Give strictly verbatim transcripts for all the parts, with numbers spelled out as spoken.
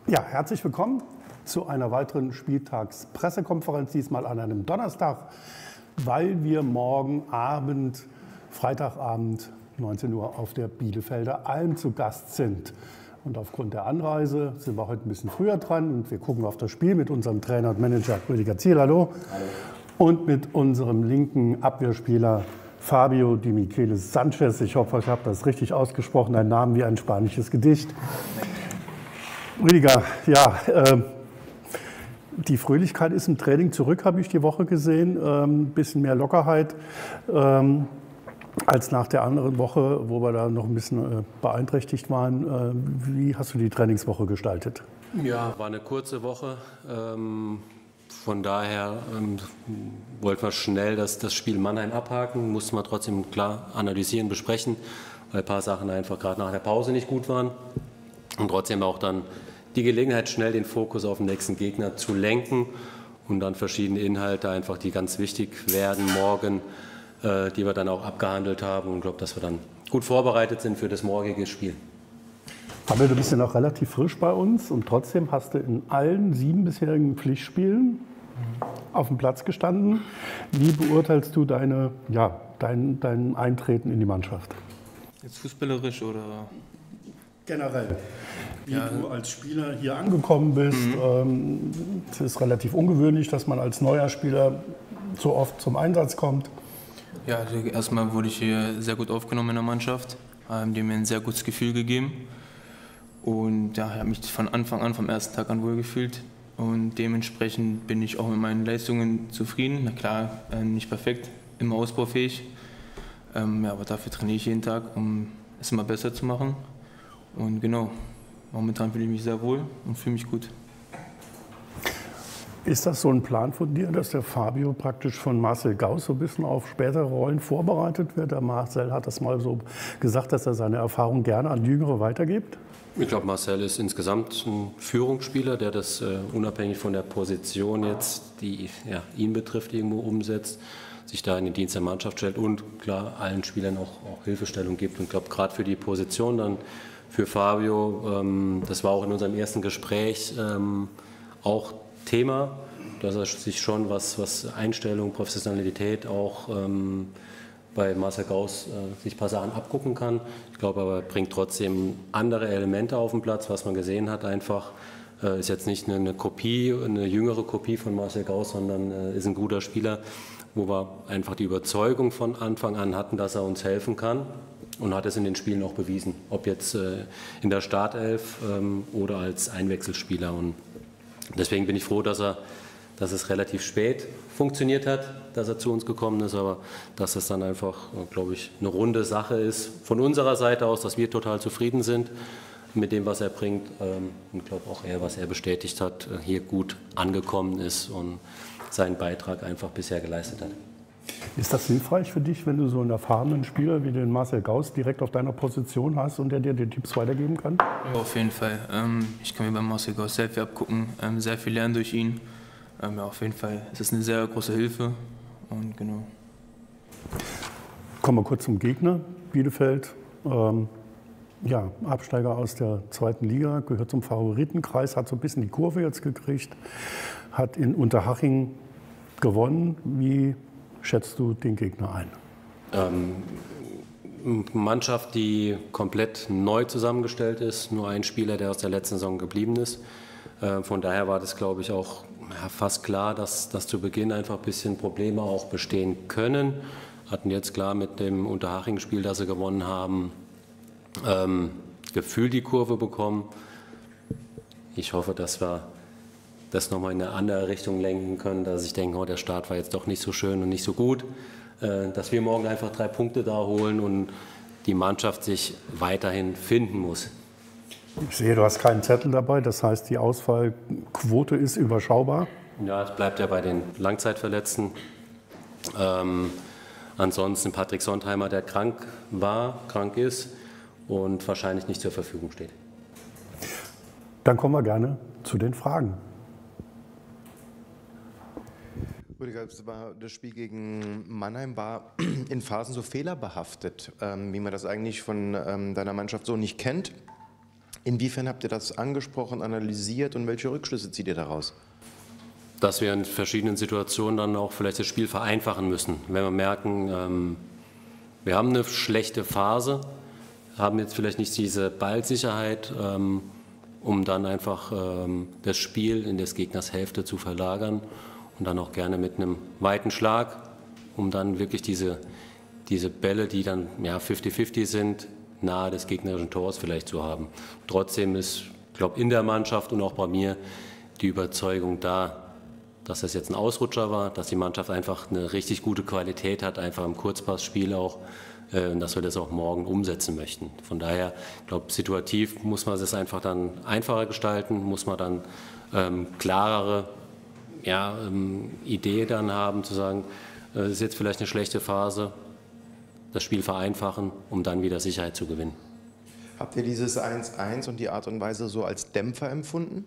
Ja, herzlich willkommen zu einer weiteren Spieltagspressekonferenz, diesmal an einem Donnerstag, weil wir morgen Abend, Freitagabend, neunzehn Uhr auf der Bielefelder Alm zu Gast sind. Und aufgrund der Anreise sind wir heute ein bisschen früher dran und wir gucken auf das Spiel mit unserem Trainer und Manager Rüdiger Ziel, hallo. Hallo. Und mit unserem linken Abwehrspieler Fabio Di Michelis Sanchez. Ich hoffe, ich habe das richtig ausgesprochen, ein Name wie ein spanisches Gedicht. Rüdiger, ja, äh, die Fröhlichkeit ist im Training zurück, habe ich die Woche gesehen. Ein ähm, bisschen mehr Lockerheit ähm, als nach der anderen Woche, wo wir da noch ein bisschen äh, beeinträchtigt waren. Äh, wie hast du die Trainingswoche gestaltet? Ja, war eine kurze Woche. Ähm, von daher ähm, wollten wir schnell das, das Spiel Mannheim abhaken. Mussten wir trotzdem klar analysieren, besprechen, weil ein paar Sachen einfach gerade nach der Pause nicht gut waren. Und trotzdem auch dann die Gelegenheit, schnell den Fokus auf den nächsten Gegner zu lenken und dann verschiedene Inhalte einfach, die ganz wichtig werden morgen, äh, die wir dann auch abgehandelt haben. Und ich glaube, dass wir dann gut vorbereitet sind für das morgige Spiel. Aber du bist ja noch relativ frisch bei uns und trotzdem hast du in allen sieben bisherigen Pflichtspielen auf dem Platz gestanden. Wie beurteilst du deine, ja, dein, dein Eintreten in die Mannschaft? Jetzt fußballerisch oder? Generell, wie ja. du als Spieler hier angekommen bist. Mhm. Es ist relativ ungewöhnlich, dass man als neuer Spieler so oft zum Einsatz kommt. Ja, also erstmal wurde ich hier sehr gut aufgenommen in der Mannschaft, haben die mir ein sehr gutes Gefühl gegeben. Und ja, ich habe mich von Anfang an, vom ersten Tag an wohlgefühlt. Und dementsprechend bin ich auch mit meinen Leistungen zufrieden. Na klar, nicht perfekt, immer ausbaufähig. Ähm, ja, aber dafür trainiere ich jeden Tag, um es immer besser zu machen. Und genau, momentan fühle ich mich sehr wohl und fühle mich gut. Ist das so ein Plan von dir, dass der Fabio praktisch von Marcel Gauss so ein bisschen auf spätere Rollen vorbereitet wird? Der Marcel hat das mal so gesagt, dass er seine Erfahrung gerne an Jüngere weitergibt. Ich glaube, Marcel ist insgesamt ein Führungsspieler, der das äh, unabhängig von der Position jetzt, die ja, ihn betrifft, irgendwo umsetzt, sich da in den Dienst der Mannschaft stellt und klar allen Spielern auch, auch Hilfestellung gibt. Und ich glaube, gerade für die Position dann für Fabio, ähm, das war auch in unserem ersten Gespräch ähm, auch Thema, dass er sich schon was, was Einstellung, Professionalität auch ähm, bei Marcel Gauss äh, sich ein paar Sachen abgucken kann. Ich glaube aber, er bringt trotzdem andere Elemente auf den Platz, was man gesehen hat einfach. Äh, ist jetzt nicht eine, eine Kopie, eine jüngere Kopie von Marcel Gauss, sondern äh, ist ein guter Spieler, wo wir einfach die Überzeugung von Anfang an hatten, dass er uns helfen kann. Und hat es in den Spielen auch bewiesen, ob jetzt äh, in der Startelf ähm, oder als Einwechselspieler. Und deswegen bin ich froh, dass, er, dass es relativ spät funktioniert hat, dass er zu uns gekommen ist, aber dass es dann einfach, glaube ich, eine runde Sache ist von unserer Seite aus, dass wir total zufrieden sind mit dem, was er bringt. Ähm, und ich glaube auch er, was er bestätigt hat, hier gut angekommen ist und seinen Beitrag einfach bisher geleistet hat. Ist das hilfreich für dich, wenn du so einen erfahrenen Spieler wie den Marcel Gauss direkt auf deiner Position hast und der dir die Tipps weitergeben kann? Ja, auf jeden Fall. Ich kann mir bei Marcel Gauss sehr viel abgucken, sehr viel lernen durch ihn. Ja, auf jeden Fall ist es eine sehr große Hilfe. Und genau. Kommen wir kurz zum Gegner. Bielefeld, ähm, ja, Absteiger aus der zweiten Liga, gehört zum Favoritenkreis, hat so ein bisschen die Kurve jetzt gekriegt, hat in Unterhaching gewonnen. Wie schätzt du den Gegner ein? Ähm, eine Mannschaft, die komplett neu zusammengestellt ist, nur ein Spieler, der aus der letzten Saison geblieben ist. Äh, von daher war das, glaube ich, auch ja, fast klar, dass, dass zu Beginn einfach ein bisschen Probleme auch bestehen können. Hatten jetzt klar mit dem Unterhaching-Spiel, das sie gewonnen haben, ähm, Gefühl die Kurve bekommen. Ich hoffe, dass wir das nochmal in eine andere Richtung lenken können, dass ich denke, oh, der Start war jetzt doch nicht so schön und nicht so gut, äh, dass wir morgen einfach drei Punkte da holen und die Mannschaft sich weiterhin finden muss. Ich sehe, du hast keinen Zettel dabei, das heißt, die Ausfallquote ist überschaubar. Ja, es bleibt ja bei den Langzeitverletzten. Ähm, ansonsten Patrick Sontheimer, der krank war, krank ist und wahrscheinlich nicht zur Verfügung steht. Dann kommen wir gerne zu den Fragen. Rüdiger, das Spiel gegen Mannheim war in Phasen so fehlerbehaftet, wie man das eigentlich von deiner Mannschaft so nicht kennt. Inwiefern habt ihr das angesprochen, analysiert und welche Rückschlüsse zieht ihr daraus? Dass wir in verschiedenen Situationen dann auch vielleicht das Spiel vereinfachen müssen. Wenn wir merken, ähm, wir haben eine schlechte Phase, haben jetzt vielleicht nicht diese Ballsicherheit, ähm, um dann einfach ähm, das Spiel in des Gegners Hälfte zu verlagern und dann auch gerne mit einem weiten Schlag, um dann wirklich diese, diese Bälle, die dann ja, fünfzig fünfzig sind, nahe des gegnerischen Tors vielleicht zu haben. Trotzdem ist, ich glaube, in der Mannschaft und auch bei mir die Überzeugung da, dass das jetzt ein Ausrutscher war, dass die Mannschaft einfach eine richtig gute Qualität hat, einfach im Kurzpassspiel auch, äh, und dass wir das auch morgen umsetzen möchten. Von daher, ich glaube, situativ muss man es einfach dann einfacher gestalten, muss man dann ähm, klarere ja, ähm, Idee dann haben, zu sagen, es äh, ist jetzt vielleicht eine schlechte Phase, das Spiel vereinfachen, um dann wieder Sicherheit zu gewinnen. Habt ihr dieses eins eins und die Art und Weise so als Dämpfer empfunden?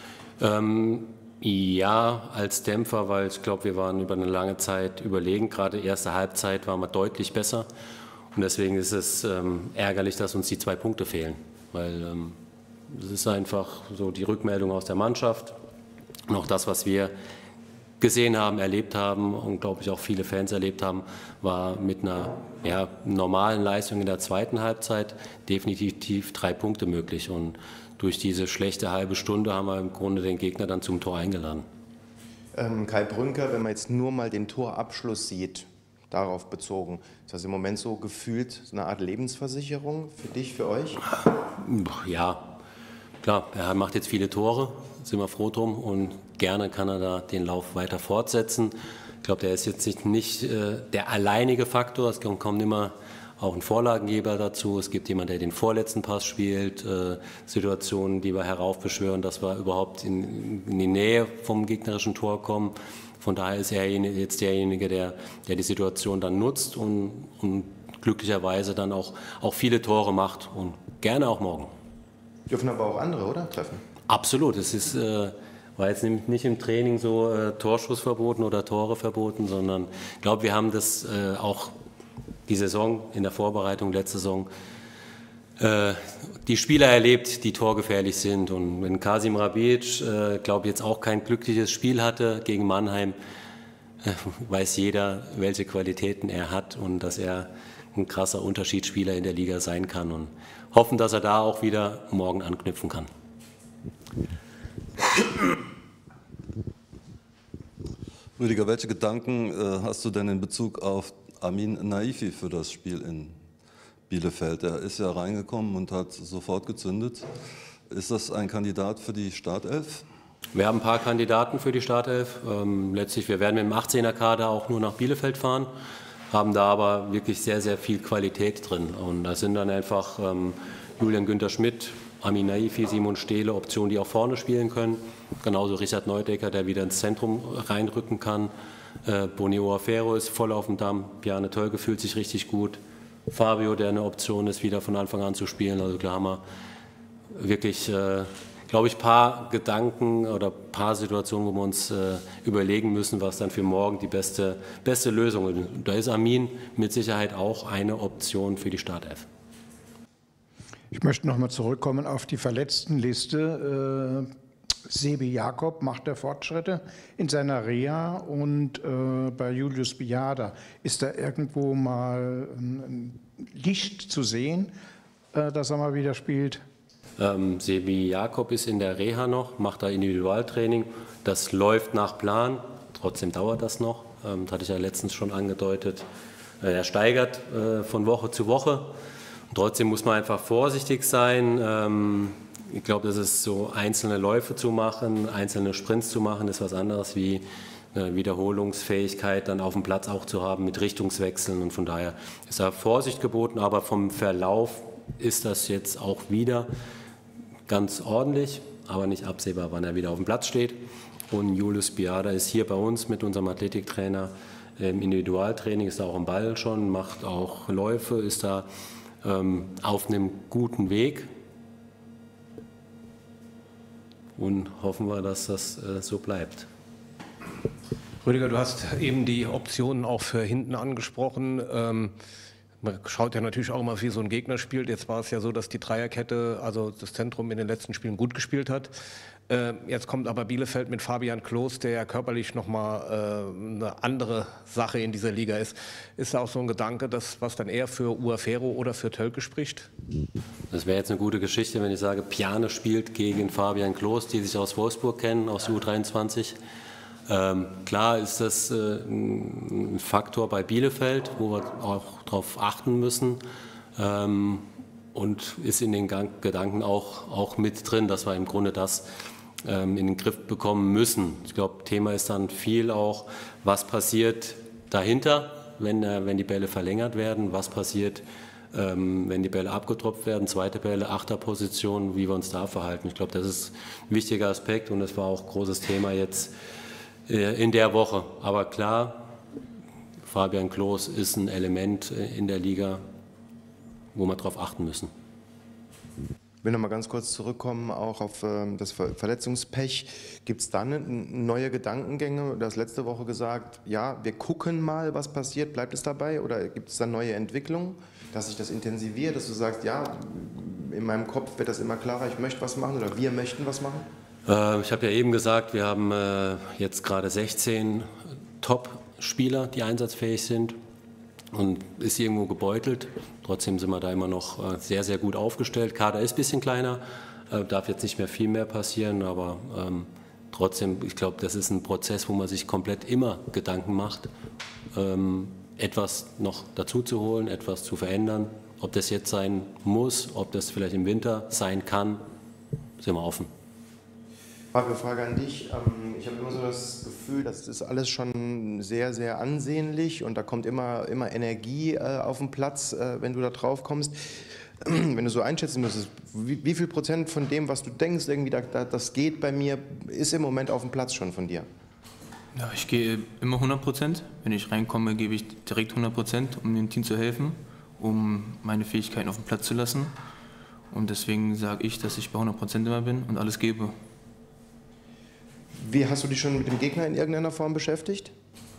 Ähm, Ja, als Dämpfer, weil ich glaube, wir waren über eine lange Zeit überlegen. Gerade erste Halbzeit waren wir deutlich besser. Und deswegen ist es ähm, ärgerlich, dass uns die zwei Punkte fehlen. Weil ähm, es ist einfach so die Rückmeldung aus der Mannschaft und auch das, was wir gesehen haben, erlebt haben und glaube ich auch viele Fans erlebt haben, war mit einer ja, normalen Leistung in der zweiten Halbzeit definitiv drei Punkte möglich. Und durch diese schlechte halbe Stunde haben wir im Grunde den Gegner dann zum Tor eingeladen. Ähm, Kai Brünker, wenn man jetzt nur mal den Torabschluss sieht, darauf bezogen, ist das im Moment so gefühlt so eine Art Lebensversicherung für dich, für euch? Ja, klar, er macht jetzt viele Tore, sind wir froh drum und gerne kann er da den Lauf weiter fortsetzen. Ich glaube, der ist jetzt nicht, nicht äh, der alleinige Faktor, es kommt immer auch ein Vorlagengeber dazu. Es gibt jemanden, der den vorletzten Pass spielt, äh, Situationen, die wir heraufbeschwören, dass wir überhaupt in, in die Nähe vom gegnerischen Tor kommen. Von daher ist er jetzt derjenige, der, der die Situation dann nutzt und, und glücklicherweise dann auch, auch viele Tore macht und gerne auch morgen. Dürfen aber auch andere, oder? Treffen? Absolut. Es ist, äh, war jetzt nicht im Training so äh, Torschuss verboten oder Tore verboten, sondern ich glaube, wir haben das äh, auch die Saison, in der Vorbereitung, letzte Saison, äh, die Spieler erlebt, die torgefährlich sind. Und wenn Kasim Rabic, äh, glaube ich, jetzt auch kein glückliches Spiel hatte gegen Mannheim, äh, weiß jeder, welche Qualitäten er hat und dass er ein krasser Unterschiedsspieler in der Liga sein kann. Und hoffen, dass er da auch wieder morgen anknüpfen kann. Rüdiger, welche Gedanken äh, hast du denn in Bezug auf Amin Naifi für das Spiel in Bielefeld? Er ist ja reingekommen und hat sofort gezündet. Ist das ein Kandidat für die Startelf? Wir haben ein paar Kandidaten für die Startelf. Ähm, letztlich, wir werden mit dem achtzehner-Kader auch nur nach Bielefeld fahren, haben da aber wirklich sehr, sehr viel Qualität drin. Und da sind dann einfach ähm, Julian Günther Schmidt, Amin Naifi, Simon Stehle, Optionen, die auch vorne spielen können. Genauso Richard Neudecker, der wieder ins Zentrum reinrücken kann. Äh, Bonio Afero ist voll auf dem Damm. Bjarne Tölke fühlt sich richtig gut. Fabio, der eine Option ist, wieder von Anfang an zu spielen. Also klar haben wir wirklich, äh, glaube ich, ein paar Gedanken oder ein paar Situationen, wo wir uns äh, überlegen müssen, was dann für morgen die beste, beste Lösung ist. Da ist Amin mit Sicherheit auch eine Option für die Startelf. Ich möchte noch mal zurückkommen auf die Verletztenliste. Äh, Sebi Jakob macht er Fortschritte in seiner Reha und äh, bei Julius Biada ist da irgendwo mal ein Licht zu sehen, äh, dass er mal wieder spielt? Ähm, Sebi Jakob ist in der Reha noch, macht da Individualtraining. Das läuft nach Plan, trotzdem dauert das noch. Ähm, das hatte ich ja letztens schon angedeutet. Äh, er steigert äh, von Woche zu Woche. Und trotzdem muss man einfach vorsichtig sein. Ähm, ich glaube, das ist so, einzelne Läufe zu machen, einzelne Sprints zu machen, ist was anderes wie eine Wiederholungsfähigkeit dann auf dem Platz auch zu haben mit Richtungswechseln. Und von daher ist da Vorsicht geboten, aber vom Verlauf ist das jetzt auch wieder ganz ordentlich, aber nicht absehbar, wann er wieder auf dem Platz steht. Und Julius Biada ist hier bei uns mit unserem Athletiktrainer im Individualtraining, ist da auch am Ball schon, macht auch Läufe, ist da ähm, auf einem guten Weg. Und hoffen wir, dass das äh, so bleibt. Rüdiger, du hast eben die Optionen auch für hinten angesprochen. Ähm, Man schaut ja natürlich auch immer, wie so ein Gegner spielt. Jetzt war es ja so, dass die Dreierkette, also das Zentrum in den letzten Spielen gut gespielt hat. Äh, jetzt kommt aber Bielefeld mit Fabian Klos, der ja körperlich nochmal äh, eine andere Sache in dieser Liga ist. Ist da auch so ein Gedanke, dass, was dann eher für Uafero oder für Tölke spricht? Das wäre jetzt eine gute Geschichte, wenn ich sage, Piane spielt gegen Fabian Klos, die sich aus Wolfsburg kennen, aus U dreiundzwanzig. Ähm, klar ist das äh, ein Faktor bei Bielefeld, wo wir auch darauf achten müssen, ähm, und ist in den Gang Gedanken auch, auch mit drin, dass wir im Grunde das ähm, in den Griff bekommen müssen. Ich glaube, Thema ist dann viel auch, was passiert dahinter, wenn, äh, wenn die Bälle verlängert werden, was passiert, ähm, wenn die Bälle abgetropft werden, zweite Bälle, Achterposition, wie wir uns da verhalten. Ich glaube, das ist ein wichtiger Aspekt und das war auch ein großes Thema jetzt in der Woche. Aber klar, Fabian Klos ist ein Element in der Liga, wo wir darauf achten müssen. Ich will noch mal ganz kurz zurückkommen, auch auf ähm, das Ver Verletzungspech. Gibt es dann neue Gedankengänge? Du hast letzte Woche gesagt, ja, wir gucken mal, was passiert. Bleibt es dabei? Oder gibt es dann neue Entwicklungen, dass sich das intensiviert, dass du sagst, ja, in meinem Kopf wird das immer klarer, ich möchte was machen oder wir möchten was machen? Ich habe ja eben gesagt, wir haben jetzt gerade sechzehn Top-Spieler, die einsatzfähig sind und ist irgendwo gebeutelt. Trotzdem sind wir da immer noch sehr, sehr gut aufgestellt. Kader ist ein bisschen kleiner, darf jetzt nicht mehr viel mehr passieren, aber ähm, trotzdem, ich glaube, das ist ein Prozess, wo man sich komplett immer Gedanken macht, ähm, etwas noch dazu zu holen, etwas zu verändern. Ob das jetzt sein muss, ob das vielleicht im Winter sein kann, sind wir offen. Eine Frage an dich. Ich habe immer so das Gefühl, das ist alles schon sehr, sehr ansehnlich und da kommt immer, immer Energie auf den Platz, wenn du da drauf kommst. Wenn du so einschätzen müsstest, wie, wie viel Prozent von dem, was du denkst, irgendwie da, das geht bei mir, ist im Moment auf dem Platz schon von dir? Ja, ich gehe immer hundert Prozent. Wenn ich reinkomme, gebe ich direkt hundert Prozent, um dem Team zu helfen, um meine Fähigkeiten auf den Platz zu lassen. Und deswegen sage ich, dass ich bei hundert Prozent immer bin und alles gebe. Wie hast du dich schon mit dem Gegner in irgendeiner Form beschäftigt?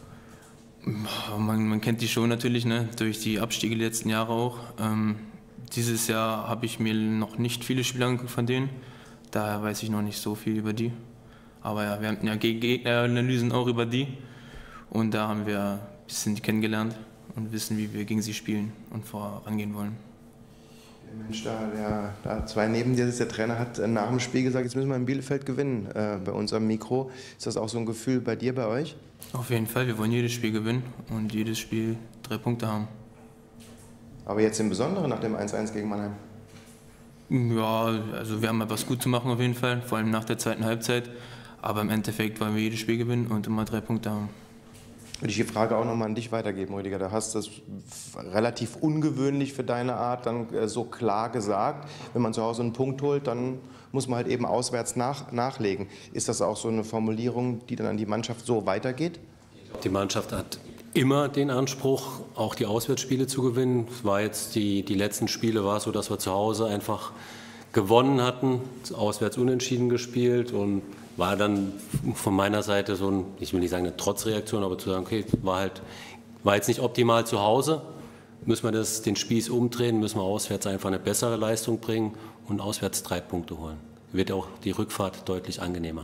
Man, man kennt die schon natürlich, ne? Durch die Abstiege die letzten Jahre auch. Ähm, dieses Jahr habe ich mir noch nicht viele Spiele angeguckt von denen. Daher weiß ich noch nicht so viel über die. Aber ja, wir hatten ja Gegneranalysen auch über die. Und da haben wir ein bisschen die kennengelernt und wissen, wie wir gegen sie spielen und vorangehen wollen. Mensch, da, der, da zwei neben dir, der Trainer hat nach dem Spiel gesagt, jetzt müssen wir in Bielefeld gewinnen äh, bei uns am Mikro. Ist das auch so ein Gefühl bei dir, bei euch? Auf jeden Fall, wir wollen jedes Spiel gewinnen und jedes Spiel drei Punkte haben. Aber jetzt im Besonderen nach dem eins eins gegen Mannheim? Ja, also wir haben etwas gut zu machen auf jeden Fall, vor allem nach der zweiten Halbzeit. Aber im Endeffekt wollen wir jedes Spiel gewinnen und immer drei Punkte haben. Würde ich die Frage auch nochmal an dich weitergeben, Rüdiger. Da hast du das relativ ungewöhnlich für deine Art dann so klar gesagt. Wenn man zu Hause einen Punkt holt, dann muss man halt eben auswärts nach, nachlegen. Ist das auch so eine Formulierung, die dann an die Mannschaft so weitergeht? Die Mannschaft hat immer den Anspruch, auch die Auswärtsspiele zu gewinnen. Es war jetzt die, die letzten Spiele war es so, dass wir zu Hause einfach gewonnen hatten, auswärts unentschieden gespielt und war dann von meiner Seite so ein, ich will nicht sagen eine Trotzreaktion, aber zu sagen, okay, war halt, war jetzt nicht optimal zu Hause, müssen wir das, den Spieß umdrehen, müssen wir auswärts einfach eine bessere Leistung bringen und auswärts drei Punkte holen. Wird auch die Rückfahrt deutlich angenehmer.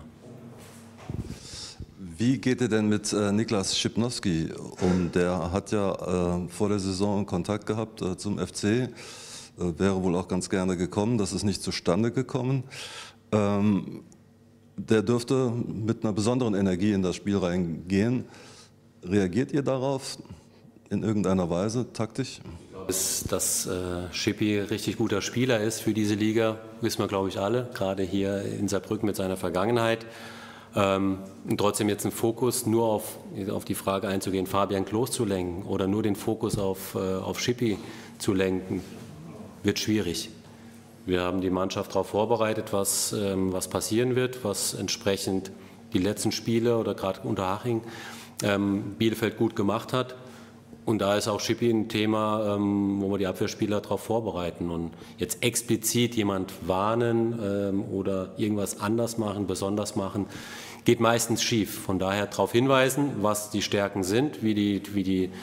Wie geht ihr denn mit äh, Niklas Schipnowski um? Der hat ja äh, vor der Saison Kontakt gehabt äh, zum F C, äh, wäre wohl auch ganz gerne gekommen, das ist nicht zustande gekommen. Ähm, Der dürfte mit einer besonderen Energie in das Spiel reingehen. Reagiert ihr darauf in irgendeiner Weise, taktisch? Dass, dass äh, Schippi richtig guter Spieler ist für diese Liga, wissen wir, glaube ich, alle. Gerade hier in Saarbrücken mit seiner Vergangenheit. Ähm, und trotzdem jetzt einen Fokus nur auf, auf die Frage einzugehen, Fabian Klos zu lenken oder nur den Fokus auf, äh, auf Schippi zu lenken, wird schwierig. Wir haben die Mannschaft darauf vorbereitet, was, ähm, was passieren wird, was entsprechend die letzten Spiele oder gerade Unterhaching ähm, Bielefeld gut gemacht hat. Und da ist auch Schippi ein Thema, ähm, wo wir die Abwehrspieler darauf vorbereiten. Und jetzt explizit jemand warnen ähm, oder irgendwas anders machen, besonders machen, geht meistens schief. Von daher darauf hinweisen, was die Stärken sind, wie die, wie die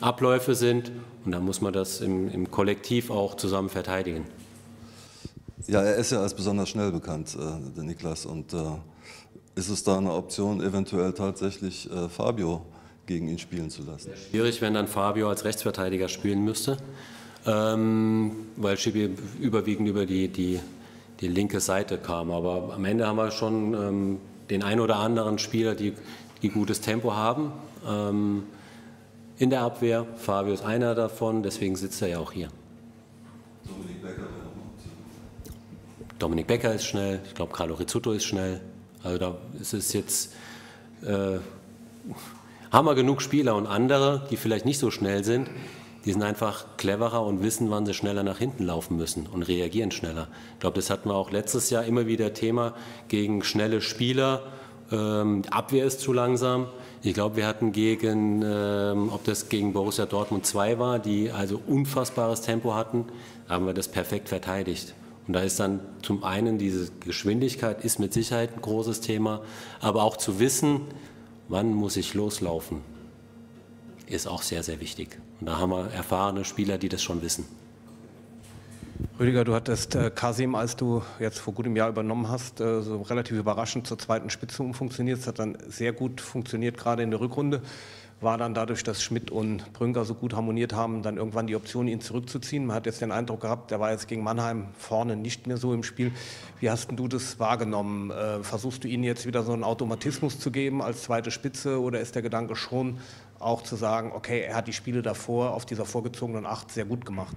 Abläufe sind und dann muss man das im, im Kollektiv auch zusammen verteidigen. Ja, er ist ja als besonders schnell bekannt, äh, der Niklas. Und äh, ist es da eine Option, eventuell tatsächlich äh, Fabio gegen ihn spielen zu lassen? Schwierig, wenn dann Fabio als Rechtsverteidiger spielen müsste, ähm, weil Schibi überwiegend über die, die, die linke Seite kam. Aber am Ende haben wir schon ähm, den ein oder anderen Spieler, die, die gutes Tempo haben. Ähm, in der Abwehr, Fabio ist einer davon, deswegen sitzt er ja auch hier. Dominik Becker wäre noch eine Option. Dominik Becker ist schnell, ich glaube Carlo Rizzuto ist schnell. Also da ist es jetzt, äh, haben wir genug Spieler und andere, die vielleicht nicht so schnell sind, die sind einfach cleverer und wissen, wann sie schneller nach hinten laufen müssen und reagieren schneller. Ich glaube, das hatten wir auch letztes Jahr immer wieder Thema gegen schnelle Spieler. Ähm, die Abwehr ist zu langsam. Ich glaube, wir hatten gegen, ähm, ob das gegen Borussia Dortmund zwei war, die also unfassbares Tempo hatten, haben wir das perfekt verteidigt. Und da ist dann zum einen diese Geschwindigkeit ist mit Sicherheit ein großes Thema, aber auch zu wissen, wann muss ich loslaufen, ist auch sehr, sehr wichtig. Und da haben wir erfahrene Spieler, die das schon wissen. Rüdiger, du hattest äh, Kasim, als du jetzt vor gutem Jahr übernommen hast, äh, so relativ überraschend zur zweiten Spitze umfunktioniert. Es hat dann sehr gut funktioniert, gerade in der Rückrunde. War dann dadurch, dass Schmidt und Brünker so gut harmoniert haben, dann irgendwann die Option, ihn zurückzuziehen. Man hat jetzt den Eindruck gehabt, der war jetzt gegen Mannheim vorne nicht mehr so im Spiel. Wie hast du das wahrgenommen? Äh, versuchst du ihnen jetzt wieder so einen Automatismus zu geben als zweite Spitze oder ist der Gedanke schon auch zu sagen, okay, er hat die Spiele davor auf dieser vorgezogenen Acht sehr gut gemacht?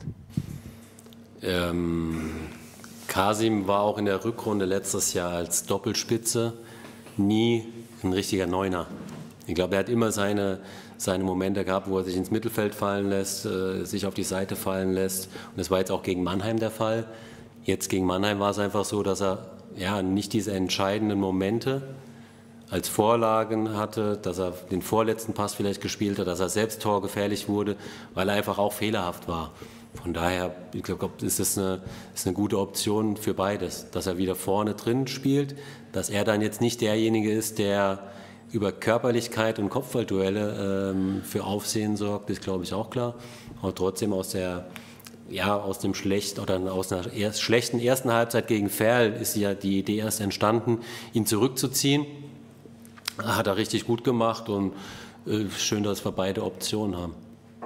Ähm, Kasim war auch in der Rückrunde letztes Jahr als Doppelspitze nie ein richtiger Neuner. Ich glaube, er hat immer seine, seine Momente gehabt, wo er sich ins Mittelfeld fallen lässt, äh, sich auf die Seite fallen lässt. Und das war jetzt auch gegen Mannheim der Fall. Jetzt gegen Mannheim war es einfach so, dass er ja, nicht diese entscheidenden Momente als Vorlagen hatte, dass er den vorletzten Pass vielleicht gespielt hat, dass er selbst torgefährlich wurde, weil er einfach auch fehlerhaft war. Von daher, ich glaube, ist das eine, ist eine gute Option für beides, dass er wieder vorne drin spielt, dass er dann jetzt nicht derjenige ist, der über Körperlichkeit und Kopfballduelle ähm, für Aufsehen sorgt, ist, glaube ich, auch klar. Aber trotzdem aus der, ja, aus dem schlecht oder aus einer erst, schlechten ersten Halbzeit gegen Ferl ist ja die Idee erst entstanden, ihn zurückzuziehen. Hat er richtig gut gemacht und äh, schön, dass wir beide Optionen haben.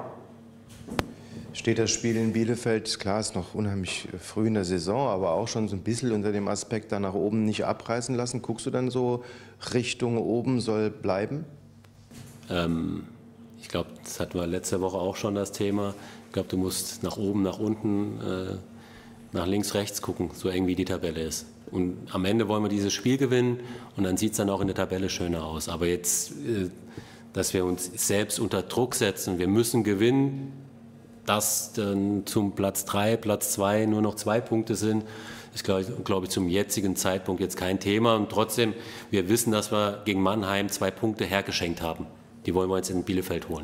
Steht das Spiel in Bielefeld, klar, ist noch unheimlich früh in der Saison, aber auch schon so ein bisschen unter dem Aspekt, da nach oben nicht abreißen lassen. Guckst du dann so Richtung oben soll bleiben? Ähm, ich glaube, das hatten wir letzte Woche auch schon das Thema. Ich glaube, du musst nach oben, nach unten, äh, nach links, rechts gucken, so eng wie die Tabelle ist. Und am Ende wollen wir dieses Spiel gewinnen und dann sieht es dann auch in der Tabelle schöner aus. Aber jetzt, äh, dass wir uns selbst unter Druck setzen, wir müssen gewinnen, dass dann zum Platz drei, Platz zwei nur noch zwei Punkte sind, ist, glaube ich, glaub ich, zum jetzigen Zeitpunkt jetzt kein Thema. Und trotzdem, wir wissen, dass wir gegen Mannheim zwei Punkte hergeschenkt haben. Die wollen wir jetzt in Bielefeld holen.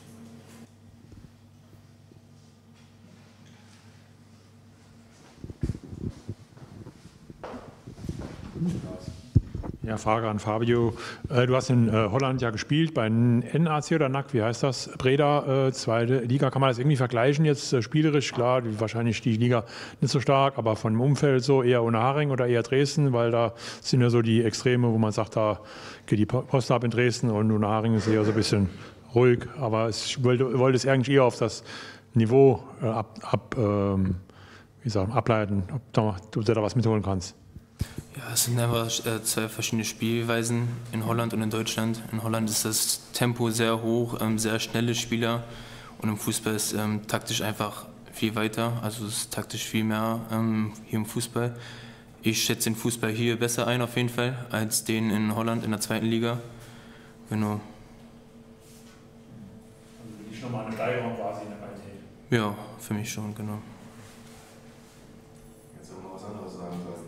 Ja, Frage an Fabio. Du hast in Holland ja gespielt, bei N A C oder N A C, wie heißt das? Breda, zweite Liga. Kann man das irgendwie vergleichen jetzt spielerisch? Klar, wahrscheinlich die Liga nicht so stark, aber von dem Umfeld so eher Unterhaching oder eher Dresden, weil da sind ja so die Extreme, wo man sagt, da geht die Post ab in Dresden und Unterhaching ist eher so ein bisschen ruhig. Aber ich wollte, wollte es eigentlich eher auf das Niveau ab, ab, ähm, wie sagen, ableiten, ob, da, ob du da was mitholen kannst. Ja, es sind einfach äh, zwei verschiedene Spielweisen in Holland und in Deutschland. In Holland ist das Tempo sehr hoch, ähm, sehr schnelle Spieler und im Fußball ist ähm, taktisch einfach viel weiter, also es ist taktisch viel mehr ähm, hier im Fußball. Ich schätze den Fußball hier besser ein auf jeden Fall, als den in Holland in der zweiten Liga. Genau. Also nicht nochmal eine Steigerung quasi in der Qualität? Ja, für mich schon, genau. Jetzt auch noch was anderes sagen sollen.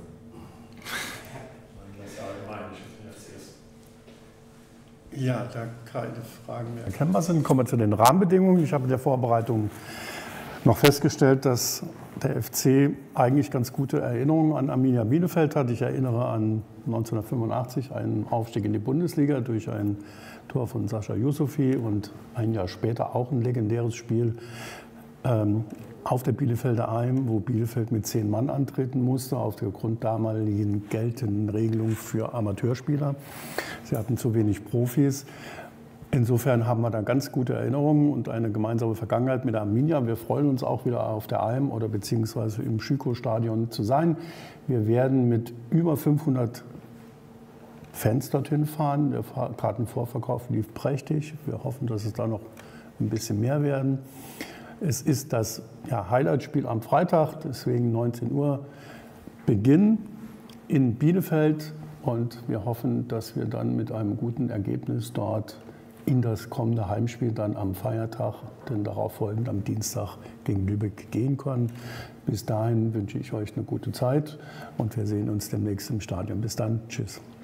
Ja, da keine Fragen mehr erkennbar sind, kommen wir zu den Rahmenbedingungen. Ich habe in der Vorbereitung noch festgestellt, dass der F C eigentlich ganz gute Erinnerungen an Arminia Bielefeld hat. Ich erinnere an neunzehnhundertfünfundachtzig, einen Aufstieg in die Bundesliga durch ein Tor von Sascha Yusufi und ein Jahr später auch ein legendäres Spiel ähm, auf der Bielefelder Alm, wo Bielefeld mit zehn Mann antreten musste, auf der Grund damaligen geltenden Regelung für Amateurspieler. Sie hatten zu wenig Profis. Insofern haben wir da ganz gute Erinnerungen und eine gemeinsame Vergangenheit mit der Arminia. Wir freuen uns auch wieder auf der Alm oder beziehungsweise im Schüko-Stadion zu sein. Wir werden mit über fünfhundert Fans dorthin fahren. Der Kartenvorverkauf lief prächtig. Wir hoffen, dass es da noch ein bisschen mehr werden. Es ist das ja, Highlight-Spiel am Freitag, deswegen neunzehn Uhr Beginn in Bielefeld. Und wir hoffen, dass wir dann mit einem guten Ergebnis dort in das kommende Heimspiel dann am Feiertag, den darauffolgend am Dienstag gegen Lübeck gehen können. Bis dahin wünsche ich euch eine gute Zeit und wir sehen uns demnächst im Stadion. Bis dann, tschüss.